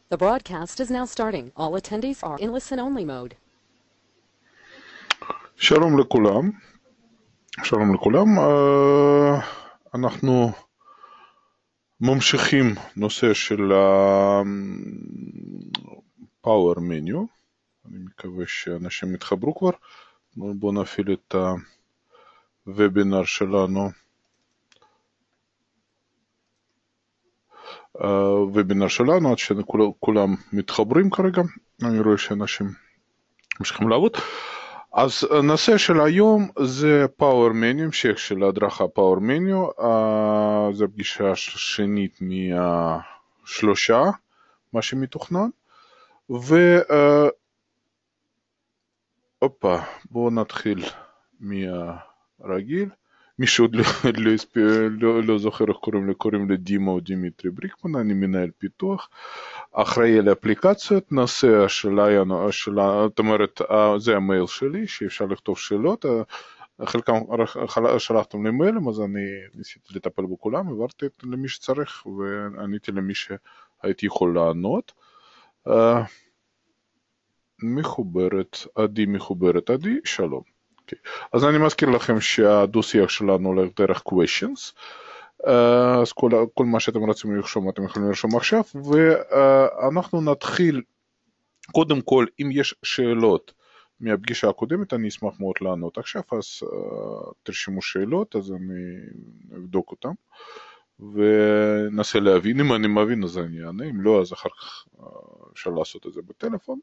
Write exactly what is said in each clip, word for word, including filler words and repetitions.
The broadcast is now starting. All attendees are in listen-only mode. שלום לכולם, שלום לכולם, אה, אנחנו ממשיכים נושא של ה-Power Menu, אני מקווה שאנשים יתחברו כבר, בואו נפעיל את הוובינר שלנו, הוובינר שלנו עד שכולם מתחברים כרגע, אני רואה שאנשים ממשיכים לעבוד. אז הנושא של היום זה Power Menu, המשך של ההדרכה Power Menu, זו פגישה שנית מהשלושה, מה שמתוכנן, והופה, בואו נתחיל מהרגיל, מי שעוד לא, לא, לא, לא זוכר איך קוראים לי, קוראים לי דימה או דימיטרי בריקמן, אני מנהל פיתוח, אחראי על אפליקציות, נושא השאלה, זאת אומרת, זה המייל שלי, שאפשר לכתוב שאלות, חלקם שלחתם לי מיילים, אז אני ניסיתי לטפל בכולם, העברתי למי שצריך, ועניתי למי שהייתי יכול לענות. מחוברת, עדי מחוברת, עדי, שלום. Okay. אז אני מזכיר לכם שהדו-שיח שלנו הולך דרך questions, אז כל, כל מה שאתם רוצים לרשום אתם יכולים לרשום עכשיו, ואנחנו נתחיל, קודם כל, אם יש שאלות מהפגישה הקודמת, אני אשמח מאוד לענות עכשיו, אז תרשמו שאלות, אז אני אבדוק אותם, ונסה להבין, אם אני מבין אז אני אענה, אם לא אז אחר כך אפשר לעשות את זה בטלפון.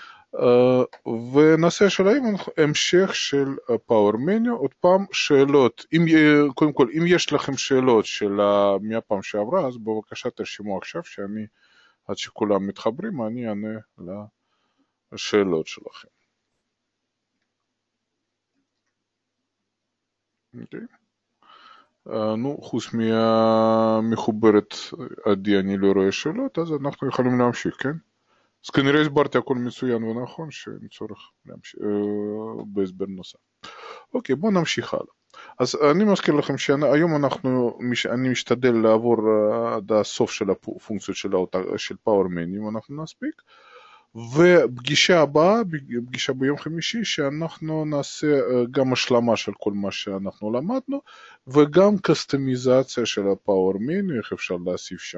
ונושא של היום המשך של Power Menu, עוד פעם שאלות, אם, קודם כל אם יש לכם שאלות של מהפעם שעברה אז בבקשה תרשמו עכשיו שאני עד שכולם מתחברים אני אענה לשאלות שלכם. אוקיי. נו, חוץ מהמחוברת עדי אני לא רואה שאלות, אז אנחנו יכולים להמשיך, כן? אז כנראה הסברתי הכל מצוין ונכון שאין צורך בהסבר נוסף. אוקיי, בואו נמשיך הלאה. אז אני מזכיר לכם שהיום אנחנו, אני משתדל לעבור עד הסוף של הפונקציות של Power Menu, אנחנו נספיק. ופגישה הבאה, פגישה ביום חמישי, שאנחנו נעשה גם השלמה של כל מה שאנחנו למדנו, וגם קסטומיזציה של ה-Power Menu, איך אפשר להוסיף שם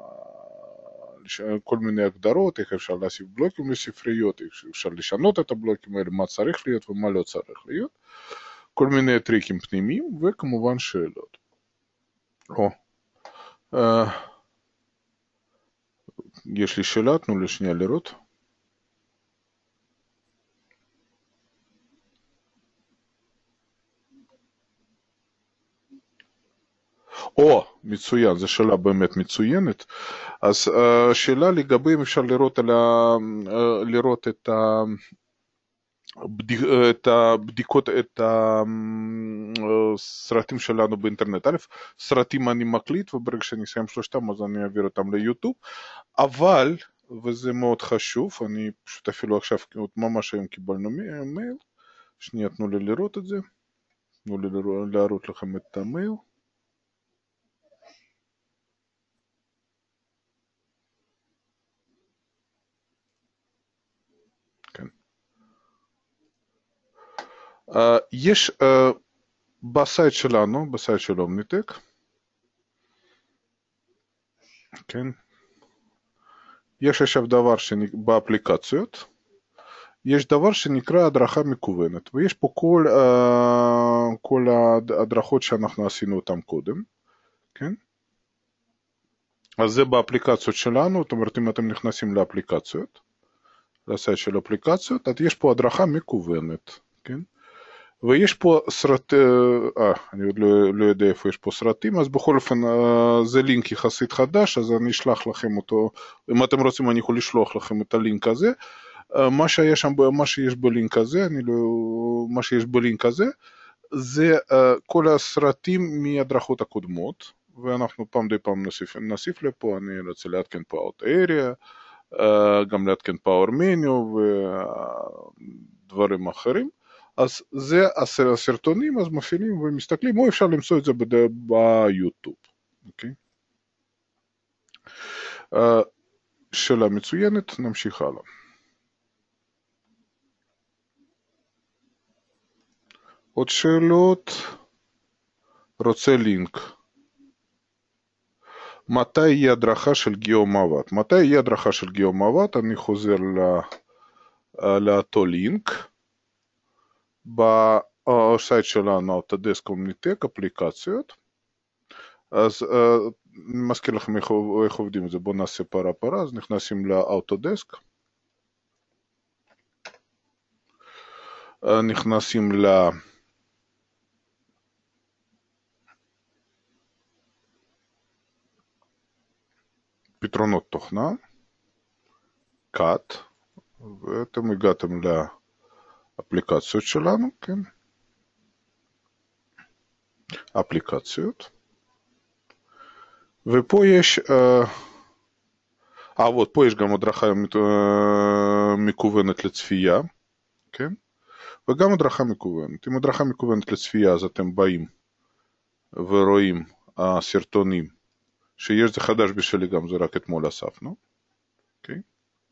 כל מיני הגדרות, איך אפשר להוסיף בלוקים לספריות, איך אפשר לשנות את הבלוקים האלה, מה צריך להיות ומה לא צריך להיות, כל מיני טריקים פנימיים, וכמובן שאלות. או, אה, יש לי שאלה, תנו לי שנייה לראות. או, מצוין, זו שאלה באמת מצוינת. אז השאלה לגבי אם אפשר לראות, על ה, לראות את, ה, את הבדיקות, את הסרטים שלנו באינטרנט. א', סרטים אני מקליט, וברגע שאני אסיים שלושתם אז אני אעביר אותם ליוטיוב. אבל, וזה מאוד חשוב, אני פשוט אפילו עכשיו, ממש היום קיבלנו מייל, שנייה תנו לי לראות את זה, תנו לי להראות לכם את המייל. Uh, יש uh, בסייט שלנו, בסייט של אומניטק, כן, יש עכשיו דבר באפליקציות, יש דבר שנקרא הדרכה מקוונת, ויש פה כל, uh, כל ההדרכות שאנחנו עשינו אותם קודם, כן, אז זה באפליקציות שלנו, זאת אומרת אם אתם נכנסים לאפליקציות, לסייט של אפליקציות, אז יש פה הדרכה מקוונת, כן, ויש פה סרט, אה, אני עוד לא, לא יודע איפה יש פה סרטים, אז בכל אופן זה לינק יחסית חדש, אז אני אשלח לכם אותו, אם אתם רוצים אני יכול לשלוח לכם את הלינק הזה, מה שהיה שם, מה שיש בלינק הזה, אני לא, מה שיש בלינק הזה, זה כל הסרטים מהדרכות הקודמות, ואנחנו פעם די פעם נוסיף, נוסיף לפה, אני רוצה להתקן פה Out Area, גם להתקן Power Menu ודברים אחרים, אז זה הסרטונים, אז מפעילים ומסתכלים, או אפשר למצוא את זה ביוטיוב, אוקיי? שאלה מצוינת, נמשיך הלאה. עוד שאלות? רוצה לינק. מתי יהיה הדרכה של גיאו-מעוות? מתי יהיה הדרכה של גיאו-מעוות? אני חוזר לאותו לינק. בסייט שלנו, אוטודסק קומוניטק, אפליקציות. אז אני מזכיר לכם איך עובדים את זה. בואו נעשה פרה פרה. אז נכנסים לאוטודסק. נכנסים ל... פתרונות תוכנה, cut, ואתם הגעתם לאפליקציות שלנו, כן? אפליקציות. ופה יש, אה, עוד פה יש גם הדרכה מקוונת לצפייה, כן? וגם הדרכה מקוונת. אם הדרכה מקוונת לצפייה, אז אתם באים ורואים הסרטונים. שיש זה חדש בשבילי גם, זה רק אתמול אספנו. אוקיי?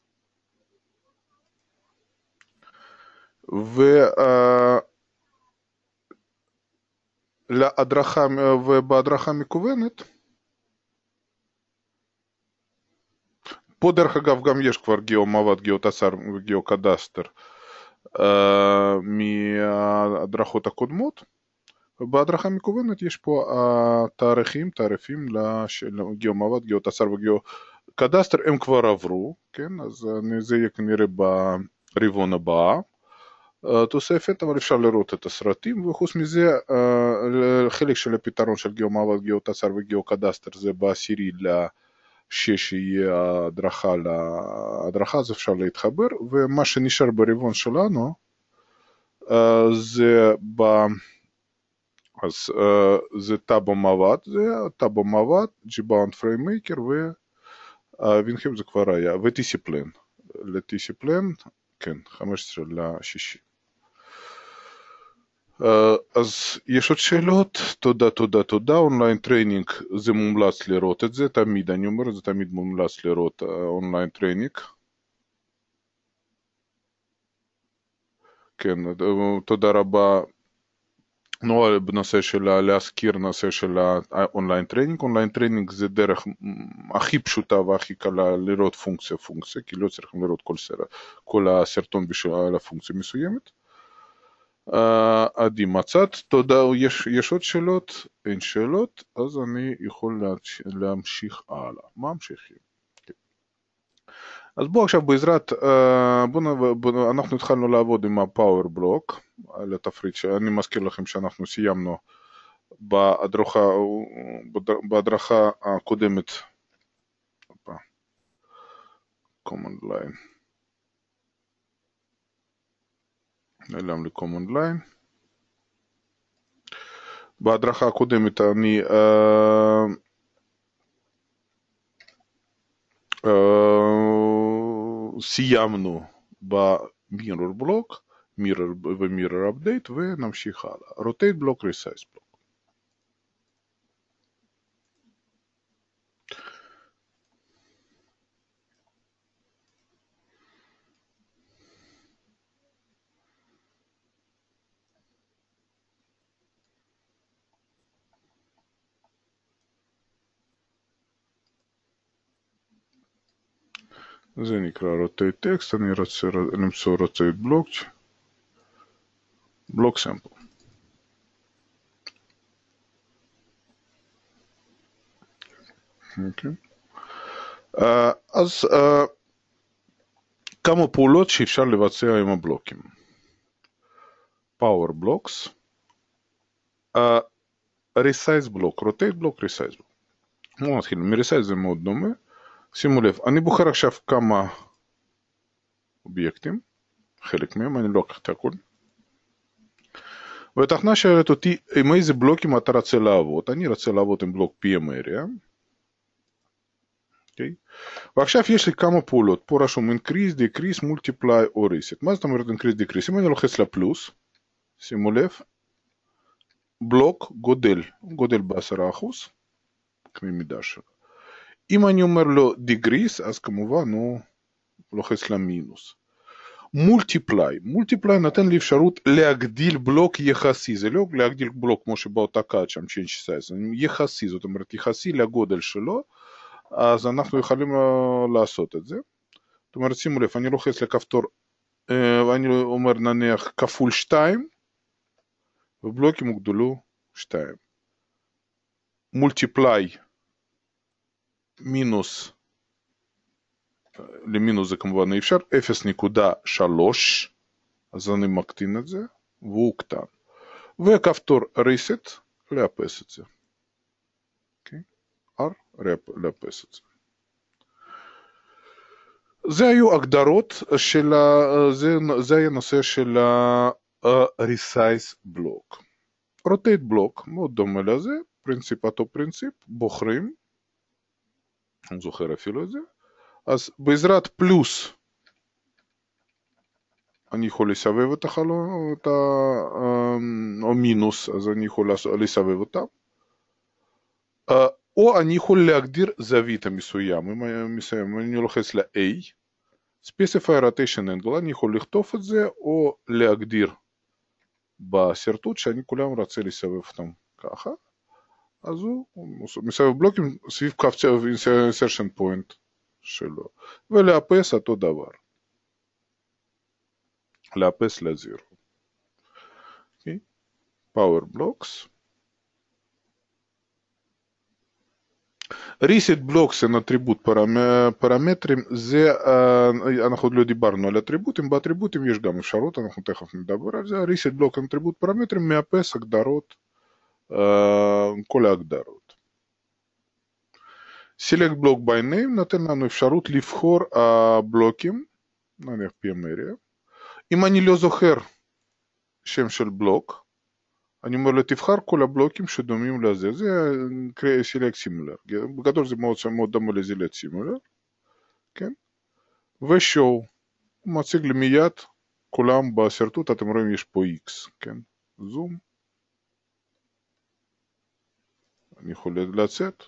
ולהדרכה, ובהדרכה מקוונת, פה דרך אגב גם יש כבר גיאו-מעוות, גיאו-תסר וגיאו-קדסטר מההדרכות הקודמות. בהדרכה מקוונת יש פה תאריכים, תעריפים לגיאו-מעוות, גיאו-תסר וגיאו-קדסטר, הם כבר עברו, כן? אז זה יהיה כנראה ברבעון הבא תוספת, אבל אפשר לראות את הסרטים, וחוץ מזה חלק של הפתרון של גיאו-מעוות, גיאו-תסר וגיאו-קדסטר זה בעשירי לשש יהיה הדרכה להדרכה, אז אפשר להתחבר, ומה שנשאר ברבעון שלנו זה ב... אז uh, זה טאבו מעוות, זה טאבו מעוות, ג'יבאונד פרייממקר ווינכם זה כבר היה, וטיסיפלן. לטיסיפלן, כן, חמש עשרה לשישי. Uh, אז יש עוד שאלות? תודה, תודה, תודה. אונליין טריינינג זה מומלץ לראות את זה, תמיד אני אומר, זה תמיד מומלץ לראות אונליין טריינינג. כן, תודה רבה. נועה בנושא של להזכיר נושא של האונליין טריינינג. אונליין טריינינג זה דרך הכי פשוטה והכי קלה לראות פונקציה פונקציה, כי לא צריכים לראות כל, סר, כל הסרטון בשביל הפונקציה מסוימת. עדי מצאת, תודה, יש, יש עוד שאלות? אין שאלות, אז אני יכול להמשיך הלאה. מה ממשיכים? אז בואו עכשיו בעזרת, בוא, בוא, אנחנו התחלנו לעבוד עם הפאוור בלוק על התפריט, שאני מזכיר לכם שאנחנו סיימנו בהדרכה, בהדרכה הקודמת, command line, נעלם לי command line, בהדרכה הקודמת אני uh, uh, סיימנו במירור בלוק, מירור ומירור אפדייט, ונמשיך הלאה. רוטייט בלוק, רסייז בלוק. זה נקרא רוטייט טקסט, אני רוצה למצוא רוטייט בלוק, בלוק סמפל. אוקיי. אז כמה פעולות שאפשר לבצע עם הבלוקים. Power blocks, resize block, rotate block, resize block. בואו נתחיל, מ-resize זה מאוד דומה. שימו לב, אני בוחר עכשיו כמה אובייקטים, חלק מהם, אני לא אקח את הכל. והתכנה שואלת אותי עם איזה בלוקים אתה רוצה לעבוד. אני רוצה לעבוד עם בלוק פי אם area. Okay. ועכשיו יש לי כמה פעולות, פה רשום increase, decrease, multiply או reset. מה זאת אומרת increase, decrease? אם אני לוחץ לפלוס, שימו לב, בלוק גודל, גודל בעשרה אחוז, קנה מידה שלו. אם אני אומר לו degrees, אז כמובן הוא לוחץ למינוס. מולטיפליי, מולטיפליי נותן לי אפשרות להגדיל בלוק יחסי, זה לא להגדיל בלוק כמו שבאותה קאט שם change size, יחסי, זאת אומרת יחסי לגודל שלו, אז אנחנו יכולים לעשות את זה. זאת אומרת, שימו לב, אני לוחץ לכפתור, ואני אומר נניח כפול שתיים, ובלוקים הוגדלו שתיים. מולטיפליי מינוס, למינוס זה כמובן אי אפשר, אפס נקודה שלוש, אז אני מקטין את זה, והוא קטן. וכפתור reset, לאפס את זה. אוקיי? R, לאפס את זה. זה היו הגדרות של, זה, זה היה נושא של ה-resize block. rotate block, מאוד דומה לזה, פרינציפ אותו פרינציפ, בוחרים, אני זוכר אפילו את זה, אז בעזרת פלוס, אני יכול לסבב את החלון, את ה... או מינוס, אז אני יכול לסבב אותם. או אני יכול להגדיר זווית המסוים, אם אני לוחץ ל-A, Specify Rotation Angle, אני יכול לכתוב את זה, או להגדיר בסרטוט שאני כולם רוצה לסבב אותם ככה. אז הוא מסבב בלוקים סביב קו insertion point שלו, ולאפס אותו דבר. לאפס לזירו. Okay. Power Blocks. Reset Blocks הם אטריבוט פרמטרים, זה, אנחנו עוד לא דיברנו על אטריבוטים, באטריבוטים יש גם אפשרות, אנחנו תכף נדבר על זה, Reset Block הם אטריבוט פרמטרים, מאפס הגדרות, כל ההגדרות. Select Block by Name נותן לנו אפשרות לבחור הבלוקים, נניח פי אם area, אם אני לא זוכר שם של בלוק, אני אומר לו תבחר כל הבלוקים שדומים לזה, זה Select Similar, בגדול זה מאוד, מאוד דומה ל-Select Similar, כן? ו-Show, הוא מציג לי מיד, כולם בסרטוט, אתם רואים יש פה X, כן? זום, אני יכול לצאת,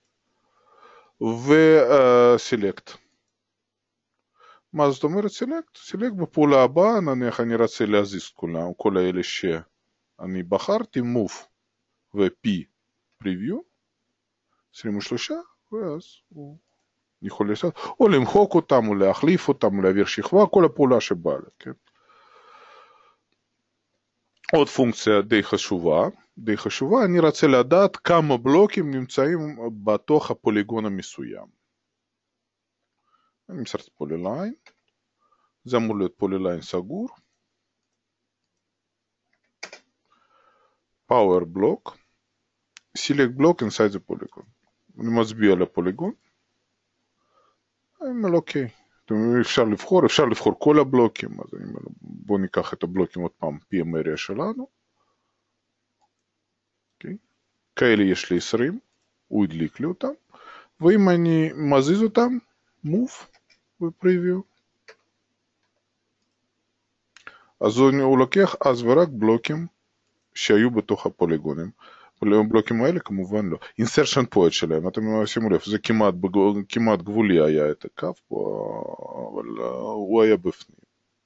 ו-Select. מה זאת אומרת Select? Select בפעולה הבאה, נניח אני רוצה להזיז כולם, כל האלה שאני בחרתי, Move ו-P Preview, עשרים ושלוש, ואז הוא יכול לעשות, או למחוק אותם, או להחליף אותם, או להעביר שכבה, כל הפעולה שבאה לה, כן? עוד פונקציה די חשובה, די חשובה, אני רוצה לדעת כמה בלוקים נמצאים בתוך הפוליגון המסוים. אני מסרתי פוליליין, זה אמור להיות פוליליין סגור, Power Block, Select Block inside the polygon. אני מצביע לפוליגון, אני אומר אוקיי, אפשר לבחור, אפשר לבחור כל הבלוקים, אז אני אומר בואו ניקח את הבלוקים עוד פעם, פי אם area שלנו, אוקיי. כאלה יש לי עשרים, הוא הדליק לי אותם, ואם אני מזיז אותם, Move ו-Preview, אז הוא לוקח אז ורק בלוקים שהיו בתוך הפוליגונים. בלוקים האלה כמובן לא. Insertion point שלהם, אתם שימו לב, זה כמעט, כמעט גבולי היה את הקו פה, אבל הוא היה בפנים.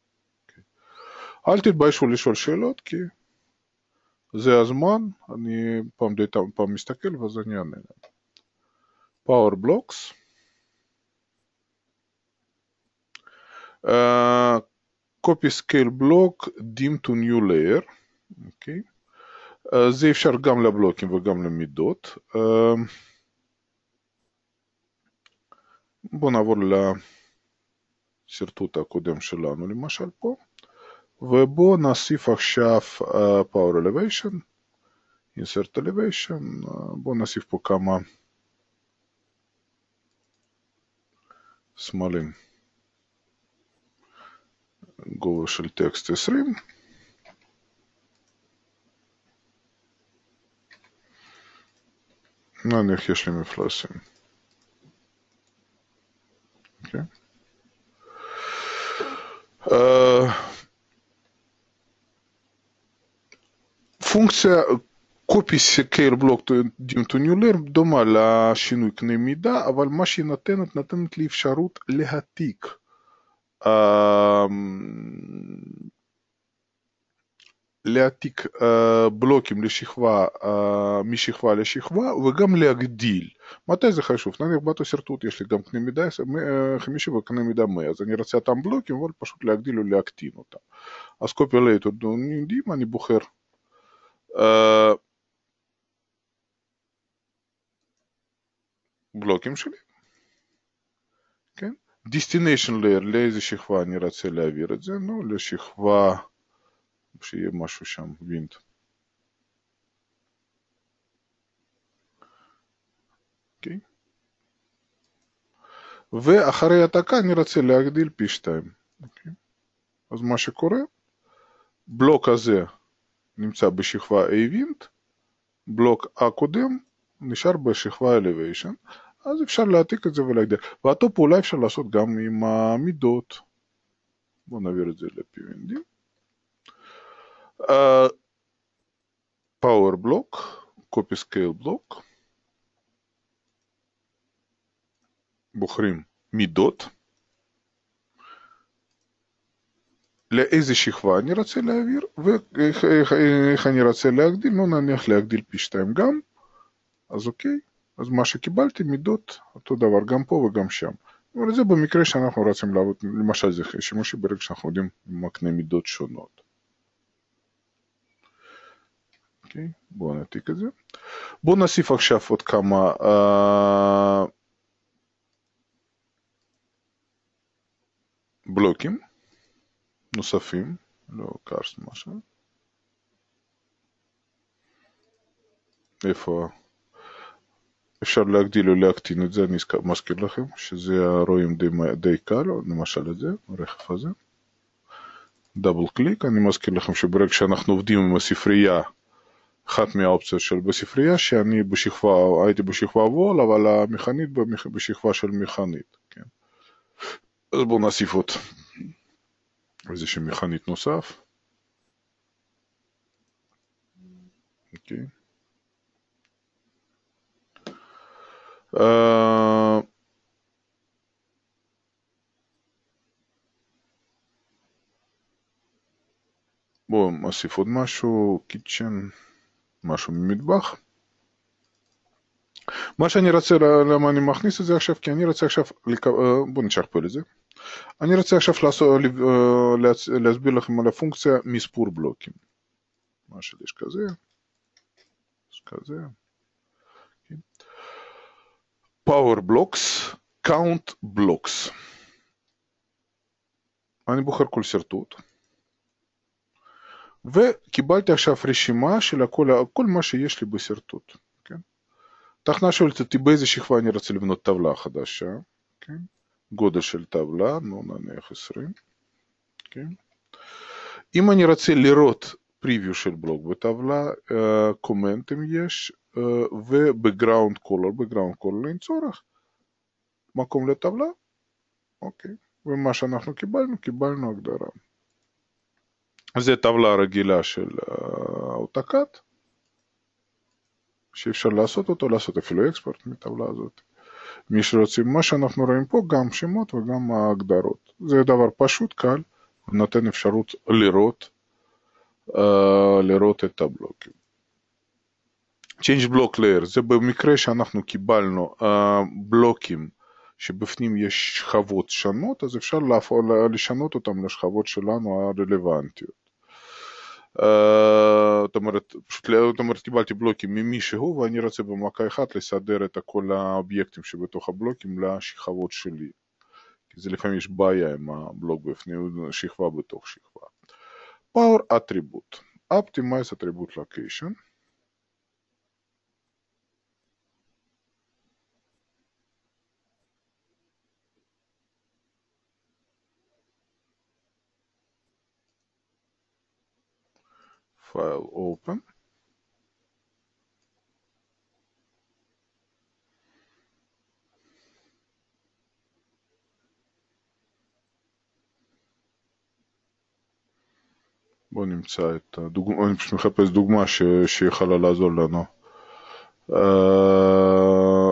אל תתביישו לשאול שאלות, כי זה הזמן, אני פעם די פעם מסתכל ואז אני אענה להם. Power Blocks. Uh, copy Scale Block, Dim to New Layer. אוקיי. Okay. Uh, זה אפשר גם לבלוקים וגם למידות. Uh, בואו נעבור לסרטוט הקודם שלנו, למשל פה. ובואו נוסיף עכשיו uh, Power Elevation, Insert Elevation, uh, בואו נוסיף פה כמה סמלים. גובה של טקסט עשרים. נניח יש לי מפלסים. אוקיי. פונקציה, קופי סקייל בלוק to new layer דומה לשינוי קנה מידה, אבל מה שהיא נותנת, נותנת לי אפשרות להעתיק להעתיק בלוקים לשכבה, משכבה לשכבה, וגם להגדיל. מתי זה חשוב? נניח בתוסרטוט יש לי גם קנה מידה חמישים וקנה מידה מאה, אז אני רוצה אותם בלוקים, אבל פשוט להגדיל ולהקטין אותם. אז קופי לייטר יודעים, אני בוחר בלוקים שלי, כן? destination layer, לאיזה שכבה אני רוצה להעביר את זה? נו, לשכבה, שיהיה משהו שם, וינד. אוקיי? ואחרי העתקה אני רוצה להגדיל פי שתיים. אוקיי? אז מה שקורה, בלוק הזה נמצא בשכבה A-Wind, בלוק הקודם נשאר בשכבה Elevation, אז אפשר להעתיק את זה ולהגדיל. ואותו פעולה אפשר לעשות גם עם המידות. בואו נעביר את זה ל-פי וי אן די. Uh, power block, copy scale block, בוחרים מידות, לאיזה שכבה אני רוצה להעביר, ואיך אני רוצה להגדיל, לא נניח להגדיל פי שתיים גם, אז אוקיי, אז מה שקיבלתי מידות, אותו דבר גם פה וגם שם. אבל זה במקרה שאנחנו רוצים לעבוד, למשל זה שימושי ברגע שאנחנו יודעים מקנה מידות שונות. אוקיי, בואו נעתיק את זה. בואו נוסיף עכשיו עוד כמה uh, בלוקים נוספים, לא קארס משהו. איפה אפשר להגדיל או להקטין את זה, אני מזכיר לכם שזה רואים די, די קל, למשל את זה, הרכב הזה. דאבל קליק, אני מזכיר לכם שברגע שאנחנו עובדים עם הספרייה, אחת מהאופציות של בספרייה, שאני בשכבה, הייתי בשכבה וול, אבל המכנית בשכבה של מכנית. כן. אז בואו נוסיף עוד איזושהי מכנית נוסף. אוקיי. Uh, בואו נוסיף עוד משהו, קיצ'ן, משהו ממטבח. מה שאני רוצה, למה אני מכניס את זה עכשיו, כי אני רוצה עכשיו, בואו נשכפל את זה. אני רוצה עכשיו להסביר לכם על הפונקציה מספור בלוקים. מה שיש כזה, יש כזה. power blocks, count blocks. אני בוחר כל שרטוט. וקיבלתי עכשיו רשימה של כל, כל מה שיש לי בשרטוט. כן? תכנה שואלת אותי באיזה שכבה אני רוצה לבנות טבלה חדשה. כן? גודל של טבלה, נו נניח עשרים. כן? אם אני רוצה לראות פריוויו של בלוק בטבלה, קומנטים יש, וב-background color, background color אין צורך. מקום לטבלה, אוקיי. ומה שאנחנו קיבלנו, קיבלנו הגדרה. זה טבלה רגילה של AutoCAD, שאפשר לעשות אותו, לעשות אפילו אקספורט מטבלה הזאת. מי שרוצים, מה שאנחנו רואים פה, גם שמות וגם ההגדרות. זה דבר פשוט, קל, ונותן אפשרות לראות, uh, לראות את הבלוקים. Change block layer, זה במקרה שאנחנו קיבלנו uh, בלוקים שבפנים יש שכבות שונות, אז אפשר לשנות אותם לשכבות שלנו הרלוונטיות. זאת אומרת, זאת אומרת, קיבלתי בלוקים ממישהו, ואני רוצה במכה אחת לסדר את כל האובייקטים שבתוך הבלוקים לשכבות שלי. כי זה לפעמים יש בעיה עם הבלוק בפנים, שכבה בתוך שכבה. Power Attribute, Optimize Attribute Location. File open. בואו נמצא את הדוגמה, אני פשוט מחפש דוגמה ש... שיכולה לעזור לנו. אה,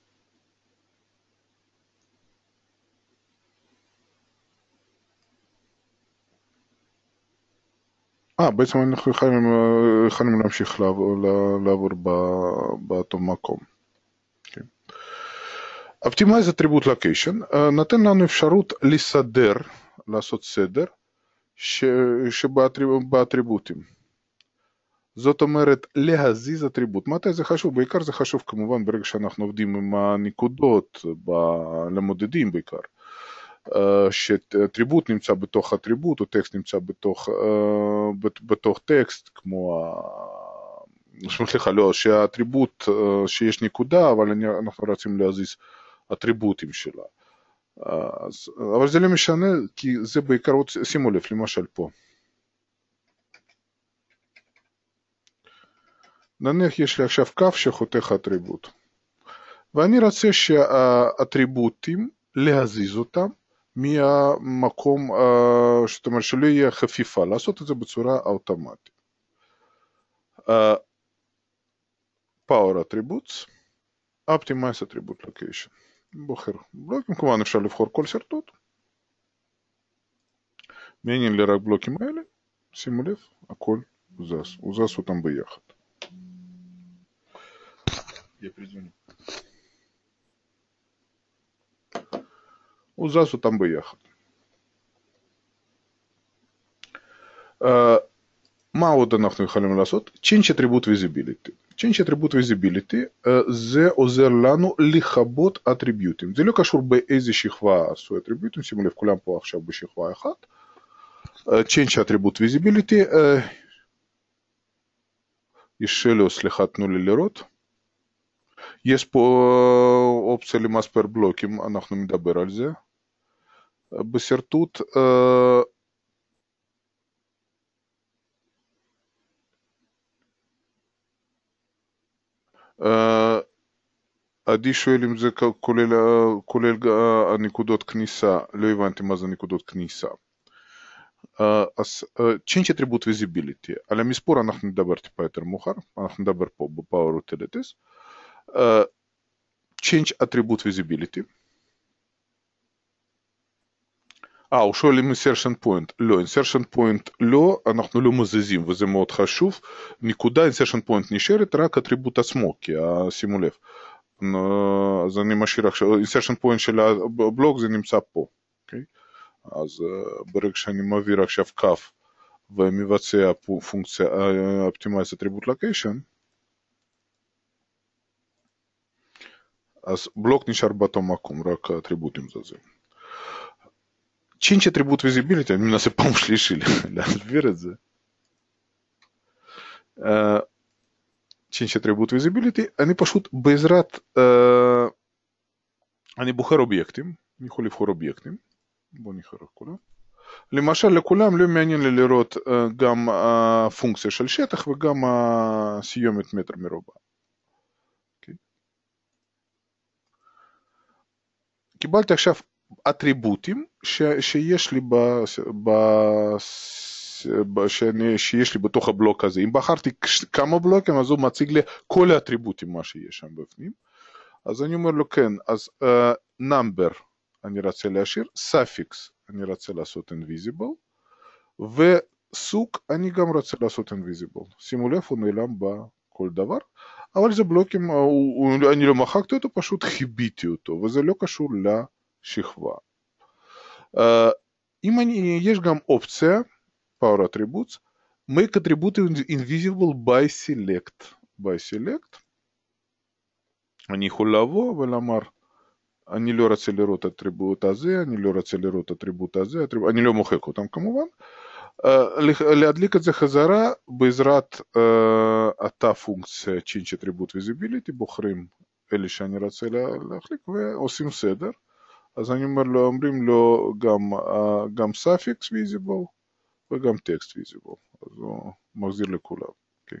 אה, בעצם אנחנו יכולים, יכולים להמשיך לעבור, לעבור באותו מקום. כן. Optimize Attribute Location נותן לנו אפשרות לסדר, לעשות סדר ש... שבאטריבוטים. זאת אומרת, להזיז אטריבוט. מתי זה חשוב? בעיקר זה חשוב כמובן ברגע שאנחנו עובדים עם הנקודות, ב... למודדים בעיקר. שאטריבוט נמצא בתוך אטריבוט, או טקסט נמצא בתוך, בתוך טקסט, כמו, סליחה, לא, שהאטריבוט, שיש נקודה, אבל אנחנו רוצים להזיז אטריבוטים שלה. אז, אבל זה לא משנה, כי זה בעיקר, שימו לב, למשל פה. נניח יש לי עכשיו קו שחותך אטריבוט. ואני רוצה שהאטריבוטים, להזיז אותם, מהמקום, זאת אומרת שלא יהיה חפיפה, לעשות את זה בצורה אוטומטית. Power Attributes, Optimize Attribute Location. בוחר בלוקים, כמובן אפשר לבחור כל שרטוט. מעניין לי רק בלוקים האלה, שימו לב, הכל זז, הוא זז אותם ביחד. הוא זז אותם ביחד. Uh, מה עוד אנחנו יכולים לעשות? Change Attribute Visibility. Change Attribute Visibility uh, זה עוזר לנו לכבות אטריבוטים. זה לא קשור באיזה שכבה עשו אטריבוטים, שימו לב, כולם פה עכשיו בשכבה אחת. Uh, Change Attribute Visibility, uh, יש לו, סליחה, תנו לי לראות. יש פה אופציה למספר בלוקים, אנחנו נדבר על זה. בשרטוט, עדי שואל אם זה כולל, כולל הנקודות כניסה, לא הבנתי מה זה נקודות כניסה. אז Change Attribute Visibility, על המספור אנחנו נדבר טיפה יותר מאוחר, אנחנו נדבר פה ב-Power Utilities. Uh, change Attribute Visibility. אה, הוא שואל עם insertion point. לא, insertion point לא, אנחנו לא מזיזים, וזה מאוד חשוב. נקודה, insertion point נשארת, רק אטריבוט עצמו, כי שימו לב. אז אני משאיר עכשיו, insertion point של הבלוק זה נמצא פה. Okay? אז uh, ברגע שאני מעביר עכשיו קו, ומבצע פונקציה uh, Optimize Attribute Location, אז בלוק נשאר באותו מקום, רק האטריבוטים זזים. Change Attribute Visibility, אני מנסה פעם שלישי להסביר את זה. Uh, Change Attribute Visibility, אני פשוט בעזרת, uh, אני בוחר אובייקטים, אני יכול לבחור אובייקטים, בואו נבחר כולם. למשל, לכולם לא מעניין לי לראות uh, גם הפונקציה של שטח וגם הסיומת מטר מרובע. קיבלתי עכשיו אטריבוטים ש, שיש לי ב, ב, ב, שאני, שיש לי בתוך הבלוק הזה. אם בחרתי כמה בלוקים, אז הוא מציג לי כל האטריבוטים, מה שיש שם בפנים. אז אני אומר לו כן, אז uh, number אני רוצה להשאיר, suffix אני רוצה לעשות invisible, וסוג אני גם רוצה לעשות invisible. שימו לב, הוא נעלם בכל דבר. אבל זה בלוקים, אני לא מחקתי אותו, פשוט חיביתי אותו, וזה לא קשור לשכבה. אם אני, יש גם אופציה, Power Attributes, Make Attribute Invisible by Select. by Select. אני יכול לבוא ולומר, אני לא רוצה לראות אטריבוט הזה, אני לא רוצה לראות אטריבוט הזה, אני לא מוחק אותם כמובן. להדליק את זה חזרה בעזרת אותה פונקציה Change Attribute Visibility, בוחרים אלה שאני רוצה להחליק ועושים סדר. אז אני אומר לו, אומרים לו גם, גם Suffix Visible וגם Text Visible, אז הוא מחזיר לכולם. Okay.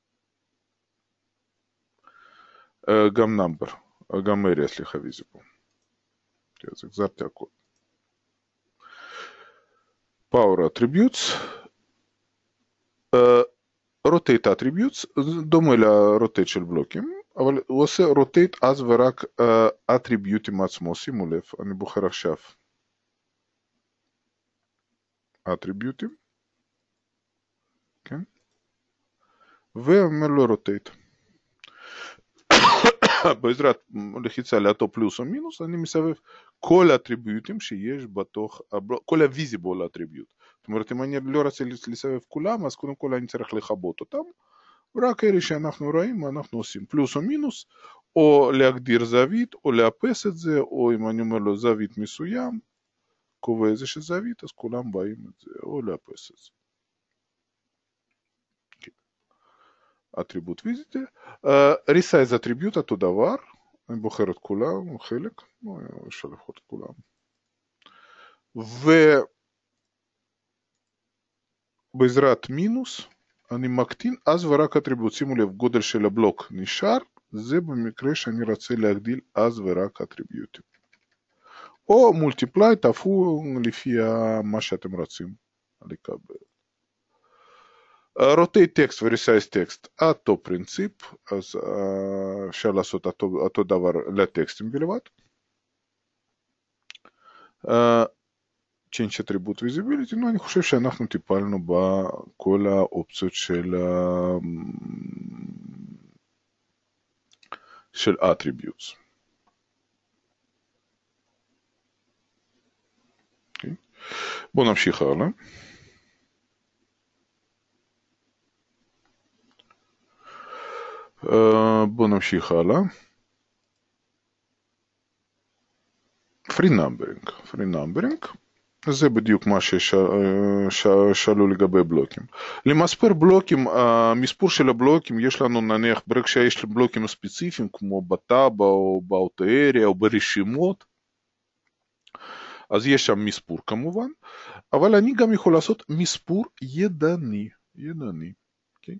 גם Number, גם Area, סליחה, Visible. Okay, אז החזרתי הכל. Power Attributes. rotate attributes דומה לרוטייט של בלוקים, אבל הוא עושה רוטייט אז ורק אטריביוטים עצמו. שימו לב, אני בוחר עכשיו אטריביוטים, כן? ואומר לו רוטייט. בעזרת לחיצה לאותו פלוס או מינוס, אני מסבב כל האטריביוטים שיש בתוך, כל ה-visible attribute. זאת אומרת, אם אני לא רוצה לסבב כולם, אז קודם כל אני צריך לכבות אותם. רק אלה שאנחנו רואים, אנחנו עושים פלוס או מינוס, או להגדיר זווית, או לאפס את זה, או אם אני אומר לו זווית מסוים, קובע איזושהי זווית, אז כולם באים את זה, או לאפס את זה. אטריבוט ויזיטר. resize אטריביוט, אותו דבר, אני בוחר את כולם, או חלק, אפשר לבחור את כולם. ובעזרת מינוס, אני מקטין אז ורק אטריבוט. שימו לב, גודל של הבלוק נשאר, זה במקרה שאני רוצה להגדיל אז ורק אטריביוטים. או מולטיפליי, תהפכו לפי מה שאתם רוצים לקבל. רוטייט טקסט ורסייז טקסט, אותו פרינציפ, אז אפשר לעשות אותו, אותו דבר לטקסטים בלבד. Change Attribute Visibility, נו, אני חושב שאנחנו טיפלנו בכל האופציות של, של Attributes. Okay. בואו נמשיך הלאה. Uh, בואו נמשיך הלאה. Free Numbering. Free Numbering. זה בדיוק מה ששאלו לגבי בלוקים. למספר בלוקים, המספור של הבלוקים, יש לנו נניח, ברגע שיש בלוקים ספציפיים, כמו בטאבה או באוטואריה או ברשימות, אז יש שם מספור כמובן, אבל אני גם יכול לעשות מספור ידני. ידני. Okay.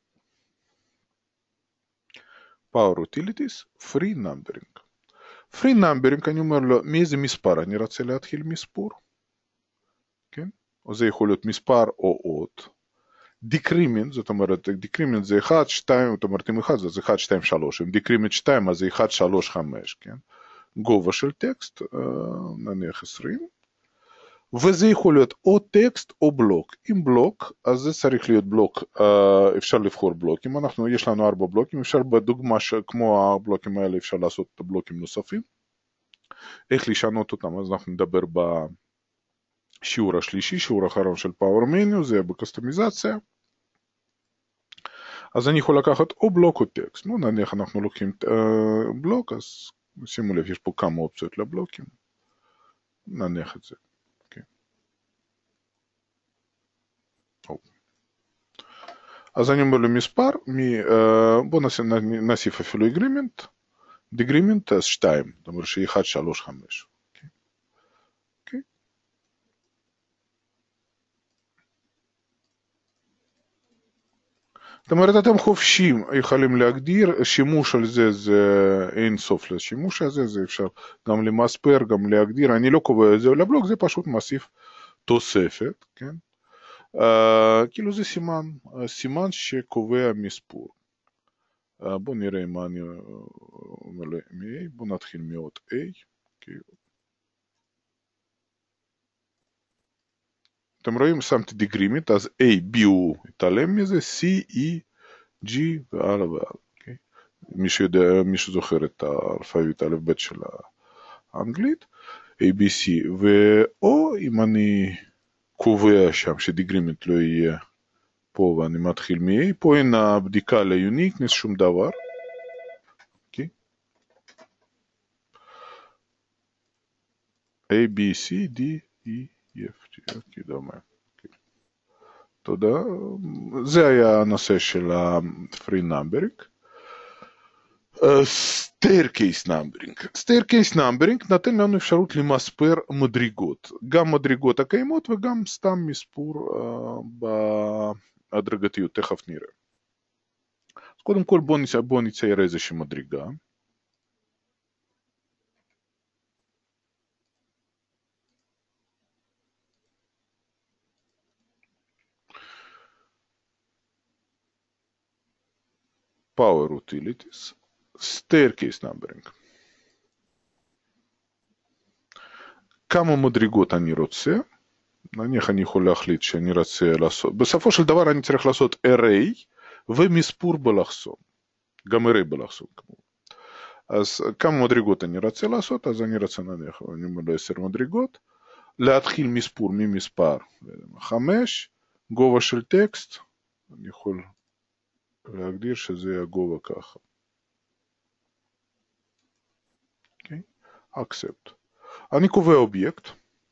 Power Utilities, Free Numbering. Free Numbering, אני אומר לו, מאיזה מספר אני רוצה להתחיל מספור? כן? או זה יכול להיות מספר או אות. Decrement, זאת אומרת, Decrement זה אחת, שתיים, זאת אומרת, אם אחד זה אחת, שתיים, שלוש. אם Decrement שתיים, אז זה אחת, שלוש, חמש, כן? גובה של טקסט, נניח עשרים. וזה יכול להיות או טקסט או בלוק. אם בלוק, אז זה צריך להיות בלוק, אפשר לבחור בלוקים. אנחנו, יש לנו ארבע בלוקים, אפשר בדוגמה כמו הבלוקים האלה, אפשר לעשות בלוקים נוספים. איך לשנות אותם, אז אנחנו נדבר ב... שיעור השלישי, שיעור האחרון של Power Menu, זה בקסטומיזציה. אז אני יכול לקחת או בלוק או טקסט. נו, נניח אנחנו לוקחים uh, בלוק, אז שימו לב, יש פה כמה אופציות לבלוקים. נניח את זה. Okay. Oh. אז אני אומר למספר, מ, uh, בואו נוסיף אפילו agreement, agreement אז שתיים, זאת אומרת ש-אחת, שלוש, חמש. זאת אומרת, אתם חופשים יכולים להגדיר, שימוש על זה זה אין סוף לשימוש הזה, זה אפשר גם למספר, גם להגדיר, אני לא קובע את זה לבלוק, זה פשוט מוסיף תוספת, כן? Uh, כאילו זה סימן, סימן שקובע מספור. Uh, בואו נראה מה אני אומר מ-A, בואו נתחיל מאות A. Okay. אתם רואים, שמתי דיגרימית, אז A, B הוא התעלם מזה, C, E, G והלאה והלאה. Okay. מי שיודע, מי שזוכר את האלפאבית א' ב' של האנגלית, A, B, C, ו-O, אם אני קובע שם שדיגרימית לא יהיה פה ואני מתחיל מ-A, פה אין הבדיקה ליוניקנס, שום דבר. Okay. A, B, C, D, E, F, G, okay, דומה. Okay. תודה. זה היה הנושא של ה-free numbering. staircase numbering. staircase numbering נתן לנו אפשרות למספר מדרגות. גם מדרגות הקיימות וגם סתם מספור uh, בהדרגתיות. תכף נראה. אז קודם כל בואו נצא, בוא נצייר איזושהי מדרגה. Power Utilities, Staircase Numbering. כמה מדרגות אני רוצה, נניח אני יכול להחליט שאני רוצה לעשות, בסופו של דבר אני צריך לעשות array ומספור באלכסון, גם array באלכסון כמובן. אז כמה מדרגות אני רוצה לעשות, אז אני רוצה נניח, אני אומר עשר מדרגות, להתחיל מספור ממספר חמש, גובה של טקסט, אני יכול להגדיר שזה הגובה ככה. אוקיי? Accept. אני קובע אובייקט,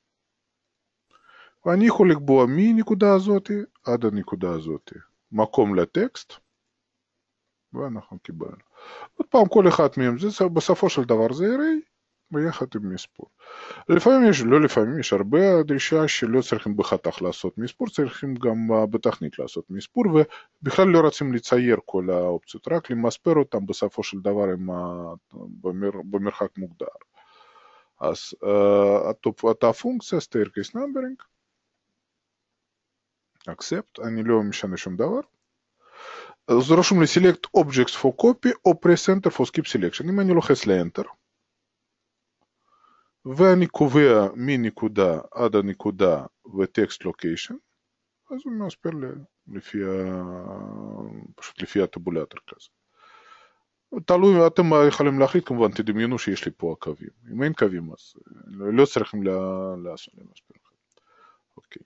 ואני יכול לקבוע מנקודה הזאת עד הנקודה הזאת, מקום לטקסט, ואנחנו קיבלנו. עוד פעם, כל אחד מהם, זה, בסופו של דבר זה array, ביחד עם מספור. לפעמים יש, לא לפעמים, יש הרבה דרישה שלא צריכים בחתך לעשות מספור, צריכים גם בתכנית לעשות מספור, ובכלל לא רוצים לצייר כל האופציות, רק למספר אותם בסופו של דבר עם, במר, במרחק מוגדר. אז אותה פונקציה, staircase numbering, accept, אני לא משנה שום דבר. אז רשום לי select objects for copy או press enter for skip selection. אם אני לוחץ ל-enter, ואני קובע מנקודה עד הנקודה ו-text location, אז הוא מספר לי לפי, פשוט לפי הטבולטור כזה. תלוי, אתם יכולים להחליט, כמובן, תדמיינו שיש לי פה הקווים. אם אין קווים, אז לא צריכים לעשות לי מספר. אוקיי.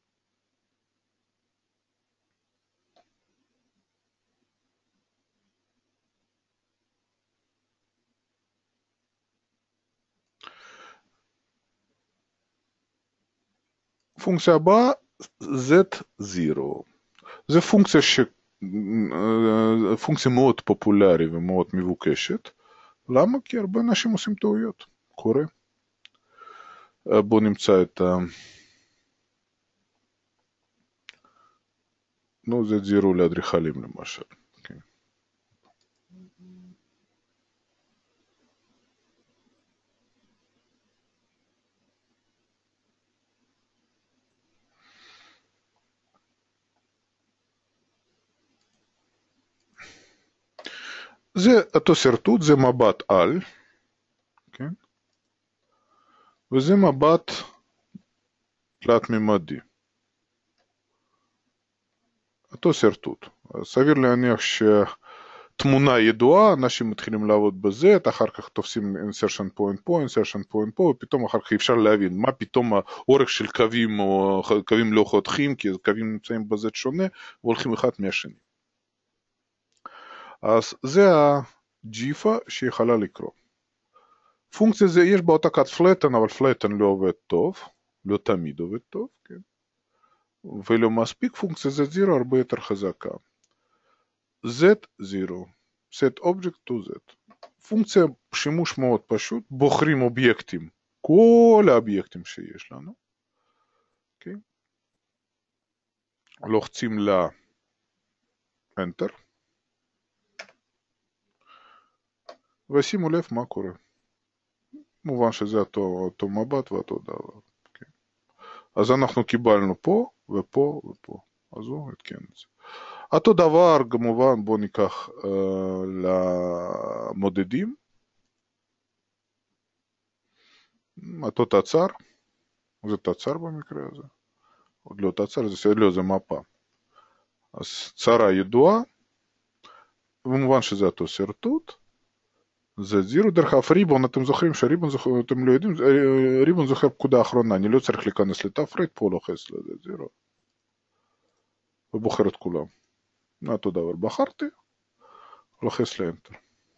פונקציה הבאה, זד זירו. זו פונקציה ש... פונקציה מאוד פופולרית ומאוד מבוקשת. למה? כי הרבה אנשים עושים טעויות. קורה. בואו נמצא את ה... נו, זד זירו לאדריכלים למשל. Okay. זה אותו שרטוט, זה מבט על, כן? וזה מבט תלת-ממדי. אותו שרטוט. סביר להניח שתמונה ידועה, אנשים מתחילים לעבוד בזה, אחר כך תופסים insertion point פה, insertion point פה, ופתאום אחר כך אפשר להבין מה פתאום האורך של קווים או קווים לא חותכים, כי קווים נמצאים בזה שונה, והולכים אחד מהשני. אז זה הג'יפה שיכולה לקרוא. פונקציה זה, יש באותה קאט flatten, אבל flatten לא עובד טוב, לא תמיד עובד טוב, כן? ולא מספיק, פונקציה זד זירו הרבה יותר חזקה. זד זירו, set object to z. פונקציה שימוש מאוד פשוט, בוחרים אובייקטים, כל האובייקטים שיש לנו, okay? לוחצים ל-enter, ושימו לב מה קורה. מובן שזה אותו, אותו מבט ואותו דבר. Okay? אז אנחנו קיבלנו פה ופה ופה, אז הוא התקן את זה. אותו דבר, כמובן, בואו ניקח uh, למודדים. אותו תצר, זה תצר במקרה הזה. עוד לא תצר, זה לא, זה מפה. אז צרה ידועה, במובן שזה אותו שרטוט. זה זירו, דרך אף ריבון, אתם זוכרים שריבון, זוכר, אתם לא יודעים, ריבון זוכר פקודה האחרונה, אני לא צריך להיכנס לתפריט, פה לוחץ לזה זירו. ובוחר את כולם. אותו דבר, בחרתי, לוחץ לאנטר.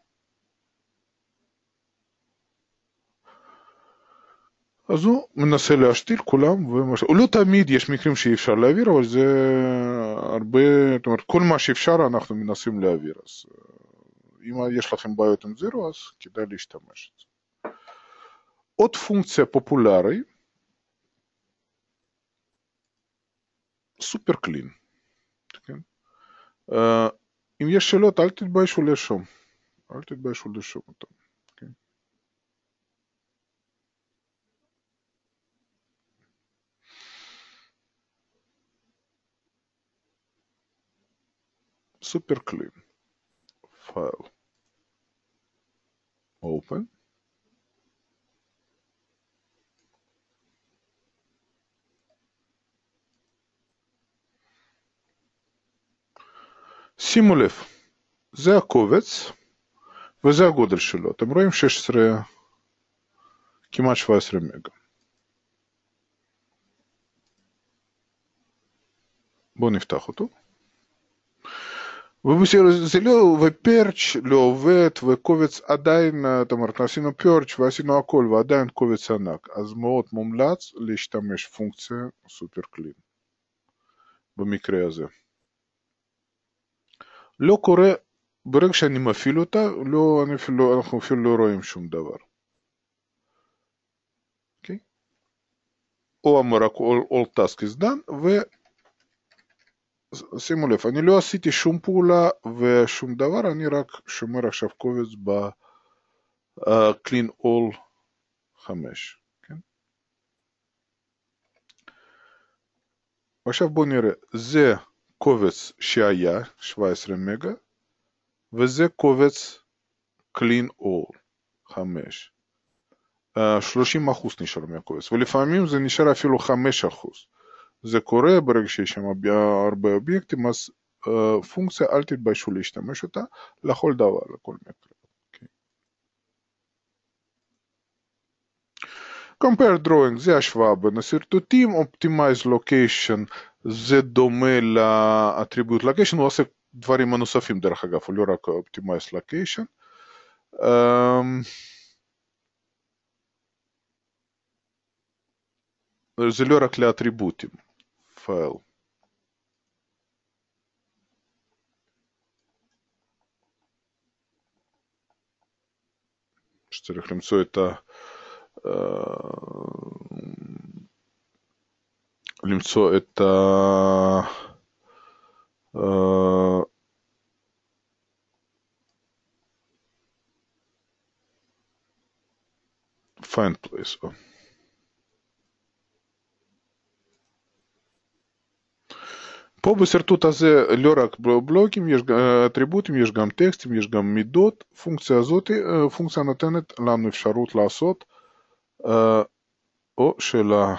אז הוא מנסה להשתיל כולם, ומש... לא תמיד יש מקרים שאי אפשר להעביר, אבל זה הרבה, זאת אומרת, כל מה שאפשר אנחנו מנסים להעביר, אז אם יש לכם בעיות עם זירו, אז כדאי להשתמש. עוד פונקציה פופולרית, סופר קלין. כן? Uh, אם יש שאלות, אל תתביישו לשום. אל תתביישו לשום אותם. כן? סופר קלין. file, open. שימו לב, זה הקובץ וזה הגודל שלו. אתם רואים שש עשרה, כמעט שבע עשרה מגה. בואו נפתח אותו. וזה לא, ופרץ' לא עובד, וקובץ עדיין, זאת אומרת, עשינו פרץ' ועשינו הכל, ועדיין קובץ ענק. אז מאוד מומלץ להשתמש פונקציה סופר קלין. במקרה הזה. לא קורה, ברגע שאני מפעיל אותה, לא, אני אפילו, אנחנו אפילו לא רואים שום דבר. Okay? או אמר רק all, all task is done, ושימו לב, אני לא עשיתי שום פעולה ושום דבר, אני רק שומר עכשיו קובץ ב uh, clean all חמש. כן? עכשיו בואו נראה, זה קובץ שהיה שבע עשרה מגה, וזה קובץ clean all חמש. שלושים אחוז נשאר מהקובץ, ולפעמים זה נשאר אפילו חמישה אחוז. זה קורה ברגע שיש שם הרבה אובייקטים, אז פונקציה אל תתביישו להשתמש אותה לכל דבר, לכל מקרה. Okay. Compare drawing זה השוואה בין השרטוטים, Optimize Location זה דומה לאטריבוט Location, הוא עושה דברים הנוספים דרך אגב, הוא לא רק Optimize Location. Um, זה לא רק לאטריבוטים, פייל. שצריך למצוא את ה... למצוא את ה... find place. פה בשרטוט הזה לא רק בלוקים, יש אטריבוטים, יש גם טקסטים, יש גם מידות. פונקציה הזאת, פונקציה נותנת לנו אפשרות לעשות או שאלה.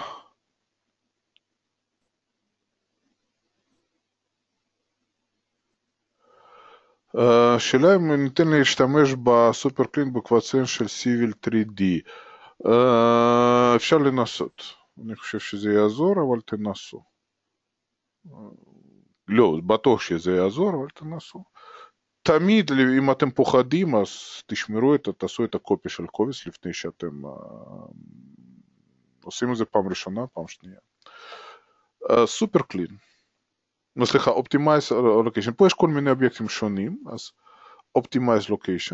שאלה אם ניתן להשתמש בסופר קלין בקבצים של סיביל שלוש די. אפשר לנסות. אני חושב שזה יעזור, אבל תנסו. לא, בטוח שזה יעזור, אבל תנסו. תמיד, אם אתם פוחדים, אז תשמרו את, תעשו את הקופי של קובץ לפני שאתם עושים את זה פעם ראשונה, פעם שנייה. סופר קלין. סליחה, Optimize Location. פה יש כל מיני אובייקטים שונים, אז Optimize Location.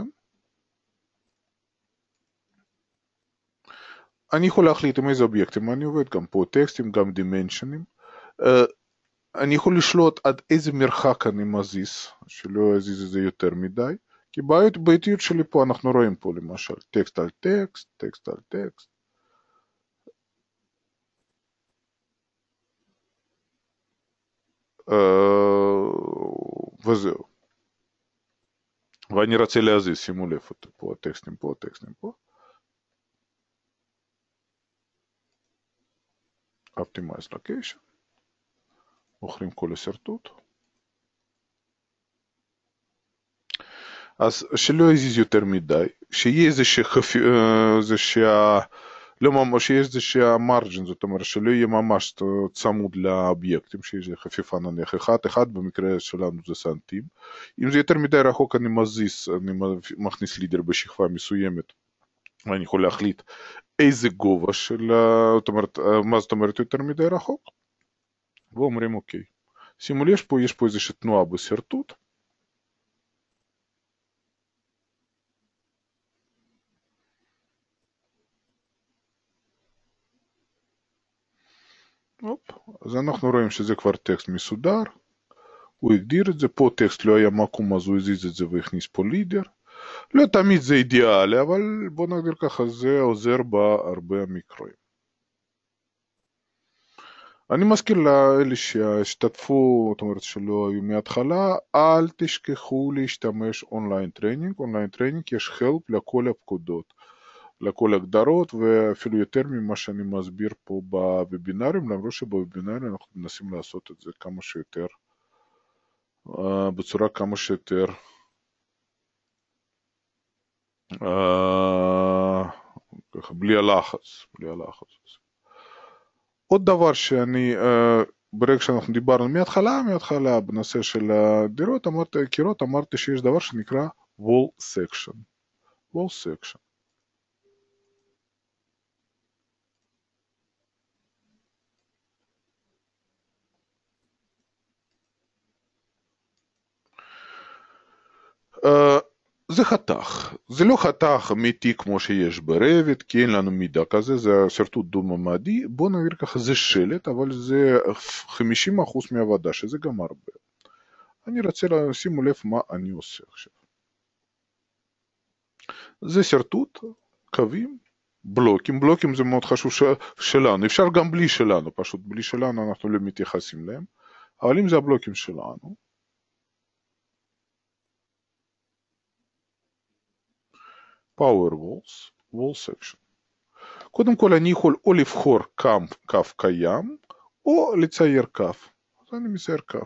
אני יכול להחליט עם איזה אובייקטים אני עובד, גם פה טקסטים, גם דימנשנים. אני יכול לשלוט עד איזה מרחק אני מזיז, שלא אזיז את זה יותר מדי, כי בעייתיות שלי פה אנחנו רואים פה למשל טקסט על טקסט, טקסט על טקסט. וזהו. ואני רוצה להזיז, שימו לב, פה הטקסטים פה, הטקסטים פה. Optimize Location. בוחרים כל השרטוט. אז שלא יזיז יותר מדי, שיהיה איזושהי, לא ממש, שיהיה איזושהי מרג'ין, זאת אומרת שלא יהיה ממש צמוד לאובייקטים, שיש חפיפה נניח אחד, אחד במקרה שלנו זה סנטים. אם זה יותר מדי רחוק אני מזיז, אני מכניס לידר בשכבה מסוימת, ואני יכול להחליט איזה גובה של, זאת אומרת, מה זאת אומרת יותר מדי רחוק? ואומרים אוקיי. שימו לב, פה יש פה איזושהי תנועה בשרטוט. אופ, אז אנחנו רואים שזה כבר טקסט מסודר. הוא הגדיר את זה, פה טקסט לא היה מקום, אז הוא הזיז את זה והכניס פה לידר. לא תמיד זה אידיאלי, אבל בוא נגדיר ככה, זה עוזר בהרבה מקרים. אני מזכיר לאלה שהשתתפו, זאת אומרת שלא היו מההתחלה, אל תשכחו להשתמש אונליין טריינינג. אונליין טריינינג יש חלק לכל הפקודות, לכל הגדרות, ואפילו יותר ממה שאני מסביר פה בוובינרים, למרות שבוובינרים אנחנו מנסים לעשות את זה כמה שיותר, uh, בצורה כמה שיותר uh, ככה, בלי הלחץ, בלי הלחץ. עוד דבר שאני, uh, ברגע שאנחנו דיברנו מההתחלה, מההתחלה בנושא של הדירות, אמרתי, קירות, אמרתי שיש דבר שנקרא wall section. wall section. Uh, זה חתך, זה לא חתך אמיתי כמו שיש ברביט, כי אין לנו מידע כזה, זה שרטוט דו-ממדי, בוא נגיד ככה, זה שלט, אבל זה חמישים אחוז מהעבודה, שזה גם הרבה. אני רוצה שימו לב מה אני עושה עכשיו. זה שרטוט, קווים, בלוקים, בלוקים זה מאוד חשוב שלנו, אפשר גם בלי שלנו, פשוט בלי שלנו אנחנו לא מתייחסים להם, אבל אם זה הבלוקים שלנו, power walls, wall section. קודם כל אני יכול או לבחור קו, קו קיים, או לצייר קו. אז אני מצייר קו.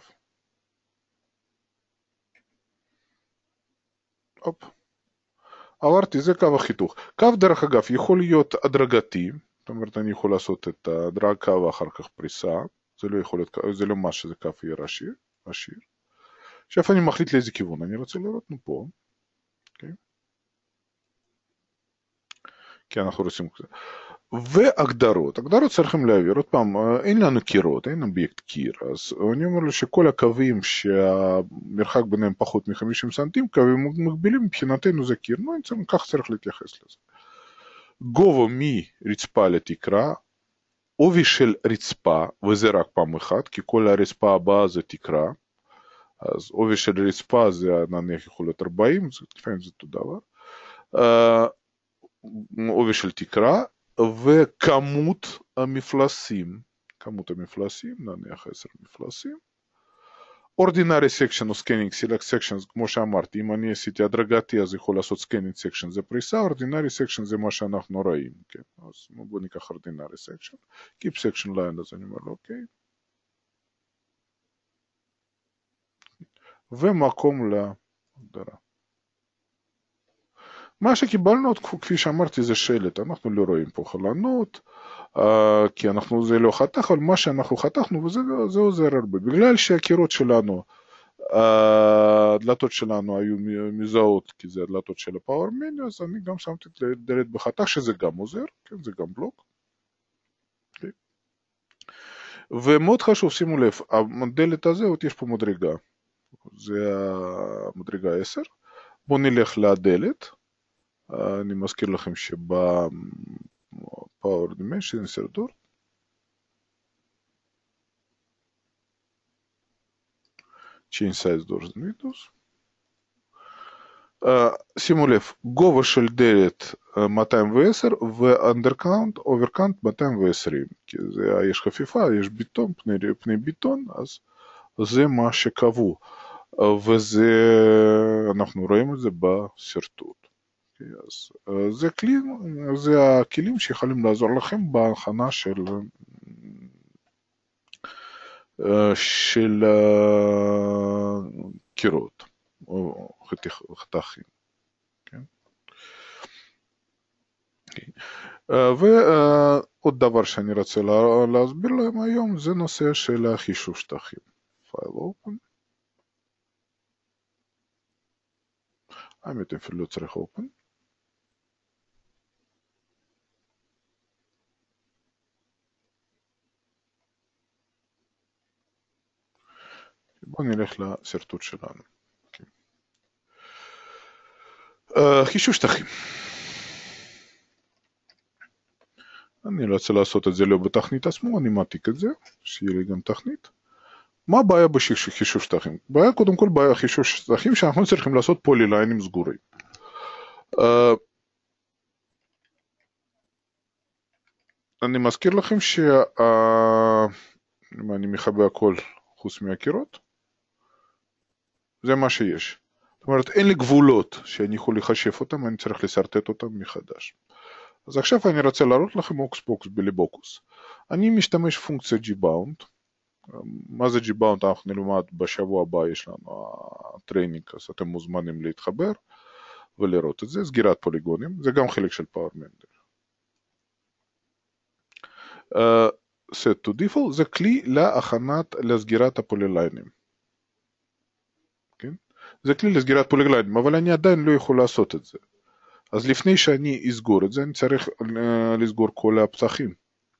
הופ. עברתי, זה קו החיתוך. קו דרך אגב יכול להיות הדרגתי, זאת אומרת אני יכול לעשות את הדרגה ואחר כך פריסה, זה לא יכול להיות, זה לא מה שזה קו יהיה עשיר, עשיר. עכשיו אני מחליט לאיזה כיוון, אני רוצה לראות פה, אוקיי? כי אנחנו רוצים כזה. והגדרות, הגדרות צריכים להעביר, עוד פעם, אין לנו קירות, אין אובייקט קיר, אז אני אומר לו שכל הקווים שהמרחק ביניהם פחות מ-חמישים סנטים, קווים מקבילים מבחינתנו זה קיר, נו, כך צריך להתייחס לזה. גובה מרצפה לתקרה, עובי של רצפה, וזה רק פעם אחת, כי כל הרצפה הבאה זה תקרה, אז עובי של רצפה זה נניח יכול להיות ארבעים, לפעמים זה אותו דבר, עובי של תקרה, וכמות המפלסים, כמות המפלסים, נניח עשר מפלסים, ordinary section או scanning select sections, כמו שאמרתי, אם אני עשיתי הדרגתי אז יכול לעשות scanning section זה פריסה, ordinary section זה מה שאנחנו רואים, כן, אז בואו ניקח ordinary section, keep section line, אז אני אומר לו אוקיי, ומקום להגדרה. מה שקיבלנו, כפי שאמרתי, זה שלט, אנחנו לא רואים פה חלונות, כי אנחנו, זה לא חתך, אבל מה שאנחנו חתכנו, וזה עוזר הרבה. בגלל שהקירות שלנו, הדלתות שלנו היו מזהות, כי זה הדלתות של הפאוור מניו, אז אני גם שמתי את הדלת בחתך, שזה גם עוזר, כן, זה גם בלוק. ומאוד חשוב, שימו לב, הדלת הזה, עוד יש פה מדרגה, זה המדרגה עשר, בואו נלך לדלת, אני מזכיר לכם שב-Power Dimension Insert Door Change Size Doors and Windows. שימו לב, גובה של דלת מאתיים ועשר ו-Undercount, Overcount מאתיים ועשרים, כי זה, יש חפיפה, יש ביטון, פני, פני ביטון, אז זה מה שקבעו, וזה, אנחנו רואים את זה בשרטוט. אז זה כלי, זה הכלים שיכולים לעזור לכם בהכנה של של קירות או חתכים, כן? ועוד דבר שאני רוצה להסביר להם היום זה נושא של חישוב שטחים. File open. האמת אפילו לא צריך open. בואו נלך לשרטוט שלנו. Okay. Uh, חישוב שטחים. אני לא רוצה לעשות את זה לא בתכנית עצמו, אני מעתיק את זה, שיהיה לי גם תכנית. מה הבעיה בחישוב שטחים? בעיה קודם כל בעיה בחישוב שטחים שאנחנו צריכים לעשות פוליליינים סגורים. Uh, אני מזכיר לכם שה... Uh, אם אני מכבה הכל חוץ מהקירות, זה מה שיש. זאת אומרת, אין לי גבולות שאני יכול לחשב אותם, אני צריך לסרטט אותם מחדש. אז עכשיו אני רוצה להראות לכם אוקס פוקס בליבוקוס. אני משתמש פונקציה gbound. מה זה gbound אנחנו נלמד בשבוע הבא, יש לנו הטריינינג, אז אתם מוזמנים להתחבר ולראות את זה. סגירת פוליגונים, זה גם חלק של פאוור מנדל. Uh, set to default זה כלי להכנת לסגירת הפוליליינים. כן? זה כלי לסגירת פוליליינים, אבל אני עדיין לא יכול לעשות את זה. אז לפני שאני אסגור את זה, אני צריך uh, לסגור כל הפתחים.